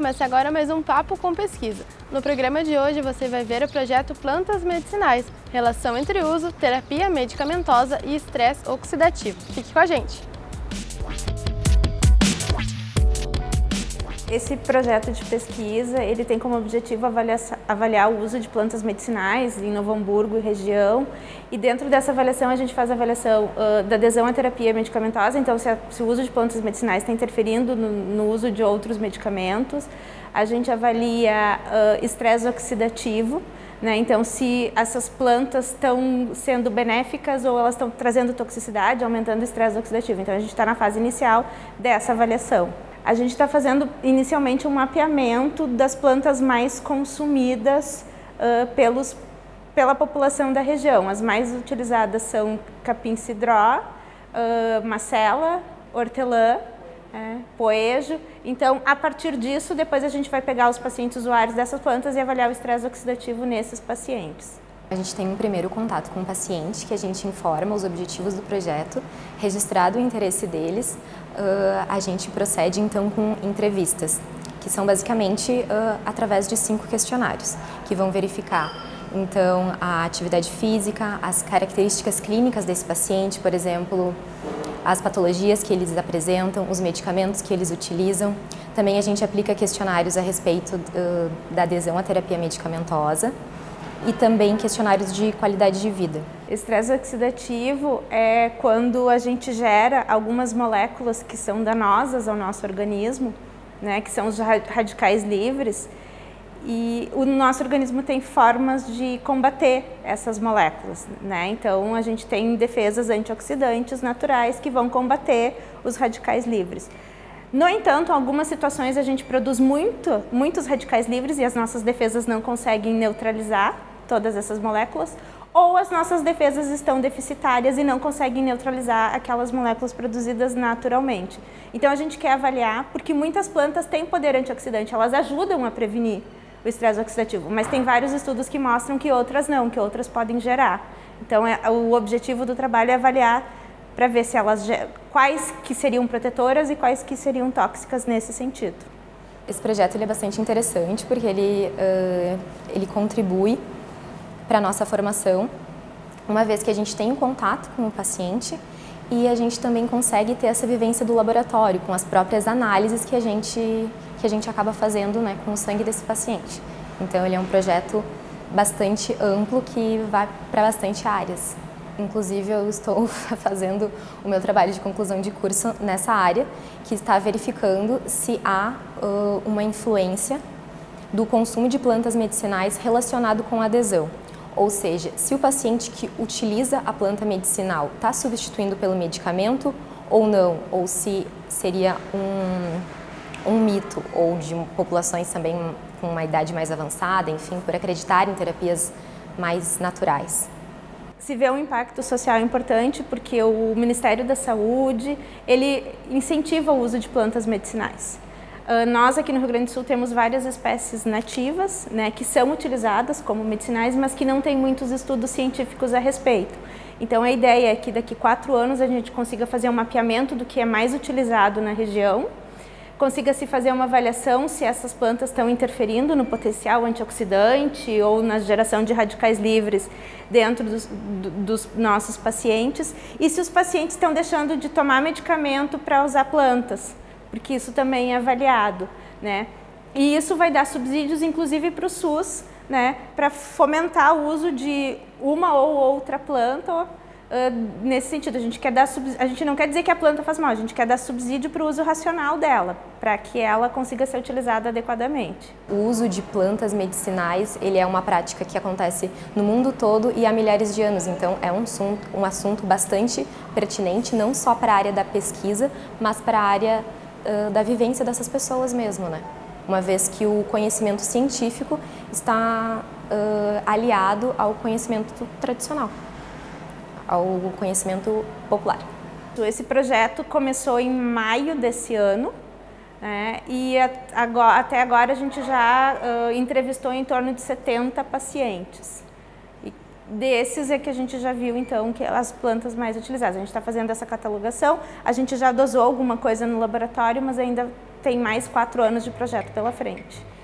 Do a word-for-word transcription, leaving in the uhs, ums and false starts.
começa agora mais um Papo com Pesquisa. No programa de hoje você vai ver o projeto Plantas Medicinais, relação entre uso, terapia medicamentosa e estresse oxidativo. Fique com a gente! Esse projeto de pesquisa, ele tem como objetivo avaliar, avaliar o uso de plantas medicinais em Novo Hamburgo e região. E dentro dessa avaliação a gente faz a avaliação uh, da adesão à terapia medicamentosa, então se, a, se o uso de plantas medicinais está interferindo no, no uso de outros medicamentos. A gente avalia uh, estresse oxidativo, né? Então se essas plantas estão sendo benéficas ou elas estão trazendo toxicidade, aumentando o estresse oxidativo. Então a gente está na fase inicial dessa avaliação. A gente está fazendo inicialmente um mapeamento das plantas mais consumidas uh, pelos, pela população da região. As mais utilizadas são capim-cidró, uh, macela, hortelã, é, poejo. Então, a partir disso, depois a gente vai pegar os pacientes usuários dessas plantas e avaliar o estresse oxidativo nesses pacientes. A gente tem um primeiro contato com o paciente, que a gente informa os objetivos do projeto, registrado o interesse deles, uh, a gente procede então com entrevistas, que são basicamente uh, através de cinco questionários, que vão verificar então a atividade física, as características clínicas desse paciente, por exemplo, as patologias que eles apresentam, os medicamentos que eles utilizam. Também a gente aplica questionários a respeito uh, da adesão à terapia medicamentosa, e também questionários de qualidade de vida. Estresse oxidativo é quando a gente gera algumas moléculas que são danosas ao nosso organismo, né, que são os radicais livres, e o nosso organismo tem formas de combater essas moléculas, né? Então a gente tem defesas antioxidantes naturais que vão combater os radicais livres. No entanto, em algumas situações a gente produz muito, muitos radicais livres e as nossas defesas não conseguem neutralizar todas essas moléculas, ou as nossas defesas estão deficitárias e não conseguem neutralizar aquelas moléculas produzidas naturalmente. Então a gente quer avaliar, porque muitas plantas têm poder antioxidante, elas ajudam a prevenir o estresse oxidativo, mas tem vários estudos que mostram que outras não, que outras podem gerar. Então é, o objetivo do trabalho é avaliar para ver se elas, quais que seriam protetoras e quais que seriam tóxicas nesse sentido. Esse projeto ele é bastante interessante porque ele, uh, ele contribui para a nossa formação, uma vez que a gente tem um contato com o paciente e a gente também consegue ter essa vivência do laboratório, com as próprias análises que a gente, que a gente acaba fazendo, né, com o sangue desse paciente. Então ele é um projeto bastante amplo que vai para bastante áreas. Inclusive eu estou fazendo o meu trabalho de conclusão de curso nessa área, que está verificando se há uh, uma influência do consumo de plantas medicinais relacionado com a adesão. Ou seja, se o paciente que utiliza a planta medicinal está substituindo pelo medicamento ou não, ou se seria um, um mito, ou de populações também com uma idade mais avançada, enfim, por acreditar em terapias mais naturais. Se vê um impacto social importante porque o Ministério da Saúde, ele incentiva o uso de plantas medicinais. Uh, nós aqui no Rio Grande do Sul temos várias espécies nativas, né, que são utilizadas como medicinais, mas que não tem muitos estudos científicos a respeito. Então a ideia é que daqui a quatro anos a gente consiga fazer um mapeamento do que é mais utilizado na região, consiga se fazer uma avaliação se essas plantas estão interferindo no potencial antioxidante ou na geração de radicais livres dentro dos, dos nossos pacientes e se os pacientes estão deixando de tomar medicamento para usar plantas, porque isso também é avaliado, né? E isso vai dar subsídios, inclusive, para o SUS, né? Para fomentar o uso de uma ou outra planta. Uh, nesse sentido, a gente, quer dar a gente não quer dizer que a planta faz mal, a gente quer dar subsídio para o uso racional dela, para que ela consiga ser utilizada adequadamente. O uso de plantas medicinais, ele é uma prática que acontece no mundo todo e há milhares de anos, então é um assunto, um assunto bastante pertinente, não só para a área da pesquisa, mas para a área uh, da vivência dessas pessoas mesmo, né? Uma vez que o conhecimento científico está uh, aliado ao conhecimento tradicional, ao conhecimento popular. Esse projeto começou em maio desse ano, né, e agora, até agora a gente já uh, entrevistou em torno de setenta pacientes. E desses é que a gente já viu então que as plantas mais utilizadas. A gente está fazendo essa catalogação, a gente já dosou alguma coisa no laboratório, mas ainda tem mais quatro anos de projeto pela frente.